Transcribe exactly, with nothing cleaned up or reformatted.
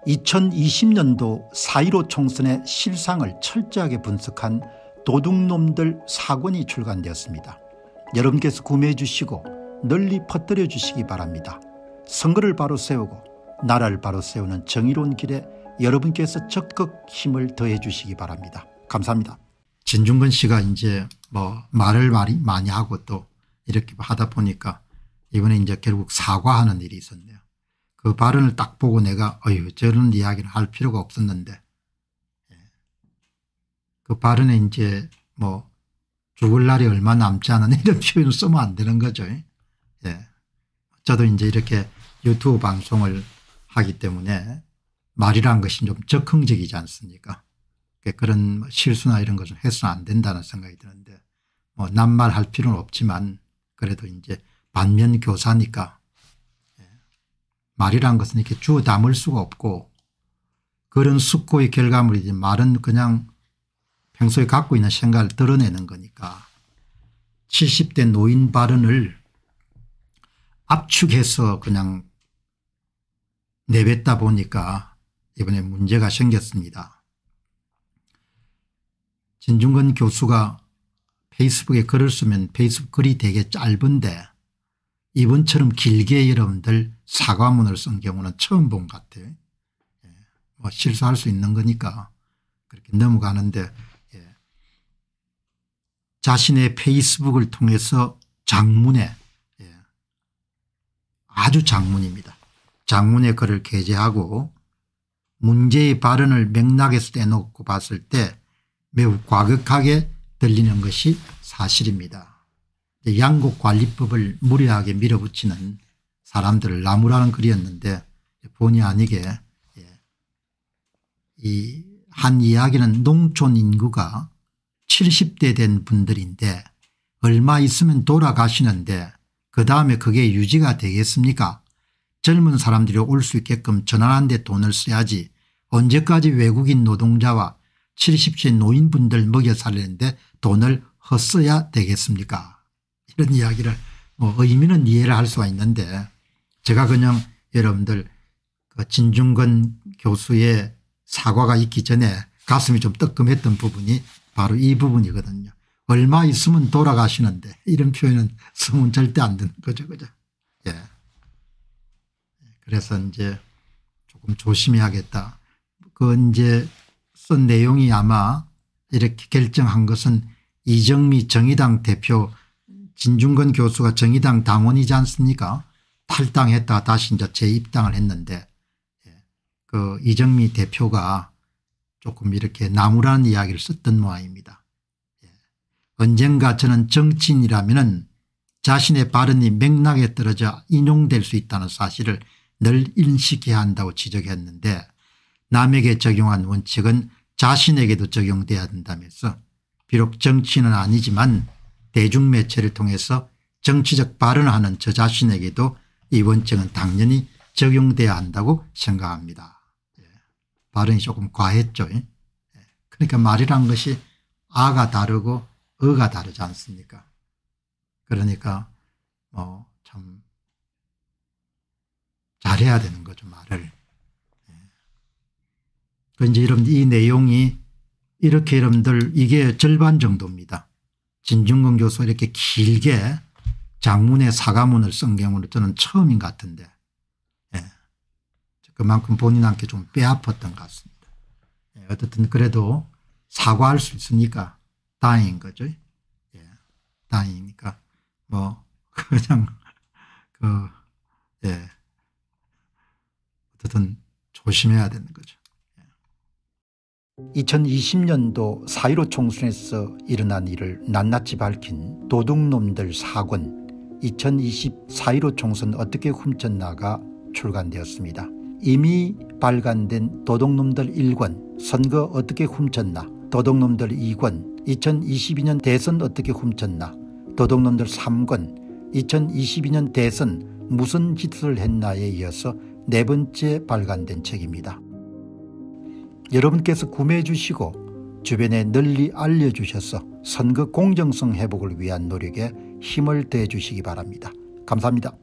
이천이십 년도 사 일오 총선의 실상을 철저하게 분석한 도둑놈들 사 권이 출간되었습니다. 여러분께서 구매해 주시고 널리 퍼뜨려 주시기 바랍니다. 선거를 바로 세우고 나라를 바로 세우는 정의로운 길에 여러분께서 적극 힘을 더해 주시기 바랍니다. 감사합니다. 진중권 씨가 이제 뭐 말을 많이, 많이 하고 또 이렇게 하다 보니까 이번에 이제 결국 사과하는 일이 있었네요. 그 발언을 딱 보고 내가 어휴 저런 이야기를 할 필요가 없었는데, 그 발언에 이제 뭐 죽을 날이 얼마 남지 않은 이런 표현을 쓰면 안 되는 거죠. 예. 저도 이제 이렇게 유튜브 방송을 하기 때문에 말이란 것이 좀 적흥적이지 않습니까? 그런 실수나 이런 것을 해서는 안 된다는 생각이 드는데, 뭐 낱말할 필요는 없지만 그래도 이제 반면 교사니까 말이란 것은 이렇게 주워 담을 수가 없고, 그런 숙고의 결과물이지 말은 그냥 평소에 갖고 있는 생각을 드러내는 거니까 칠십 대 노인 발언을 압축해서 그냥 내뱉다 보니까 이번에 문제가 생겼습니다. 진중권 교수가 페이스북에 글을 쓰면 페이스북 글이 되게 짧은데 이번처럼 길게 여러분들 사과문을 쓴 경우는 처음 본 것 같아요. 예. 뭐 실수할 수 있는 거니까 그렇게 넘어가는데, 예. 자신의 페이스북을 통해서 장문에, 예. 아주 장문입니다. 장문의 글을 게재하고 문제의 발언을 맥락에서 떼놓고 봤을 때 매우 과격하게 들리는 것이 사실입니다. 양곡관리법을 무리하게 밀어붙이는 사람들을 나무라는 글이었는데 본의 아니게 이 한 이야기는 농촌 인구가 칠십 대 된 분들인데 얼마 있으면 돌아가시는데 그다음에 그게 유지가 되겠습니까? 젊은 사람들이 올 수 있게끔 전환한 데 돈을 써야지 언제까지 외국인 노동자와 칠십 세 노인분들 먹여 살리는데 돈을 헛써야 되겠습니까? 이런 이야기를 뭐 의미는 이해를 할 수가 있는데, 제가 그냥 여러분들 그 진중권 교수의 사과가 있기 전에 가슴이 좀 뜨끔했던 부분이 바로 이 부분이거든요. 얼마 있으면 돌아가시는데 이런 표현은 쓰면 절대 안 되는 거죠. 그죠? 예. 그래서 이제 조금 조심해야겠다. 그 이제 쓴 내용이 아마 이렇게 결정한 것은 이정미 정의당 대표, 진중권 교수가 정의당 당원이지 않습니까? 탈당했다가 다시 이제 재입당을 했는데, 그 이정미 대표가 조금 이렇게 나무라는 이야기를 썼던 모양입니다. 언젠가 저는 정치인이라면은 자신의 발언이 맥락에 떨어져 인용될 수 있다는 사실을 늘 인식해야 한다고 지적했는데, 남에게 적용한 원칙은 자신에게도 적용돼야 된다면서 비록 정치인은 아니지만 대중매체를 통해서 정치적 발언을 하는 저 자신에게도 이 원칙은 당연히 적용돼야 한다고 생각합니다. 예. 발언이 조금 과했죠. 예. 그러니까 말이란 것이 아가 다르고 어가 다르지 않습니까? 그러니까 뭐 참 잘해야 되는 거죠, 말을. 예. 그 이제 여러분들 이 내용이 이렇게 여러분들 이게 절반 정도입니다. 진중권 교수가 이렇게 길게 장문의 사과문을 쓴 경우는 저는 처음인 것 같은데, 예. 그만큼 본인한테 좀 뼈아팠던 것 같습니다. 예. 어쨌든 그래도 사과할 수 있으니까 다행인 거죠. 예. 다행이니까 뭐 그냥 그 예. 어쨌든 조심해야 되는 거죠. 이천이십 년도 사 일오 총선에서 일어난 일을 낱낱이 밝힌 도둑놈들 사 권, 이천이십 사 일오 총선 어떻게 훔쳤나가 출간되었습니다. 이미 발간된 도둑놈들 일 권, 선거 어떻게 훔쳤나, 도둑놈들 이 권, 이천이십이 년 대선 어떻게 훔쳤나, 도둑놈들 삼 권, 이천이십이 년 대선 무슨 짓을 했나에 이어서 네 번째 발간된 책입니다. 여러분께서 구매해 주시고 주변에 널리 알려주셔서 선거 공정성 회복을 위한 노력에 힘을 더해 주시기 바랍니다. 감사합니다.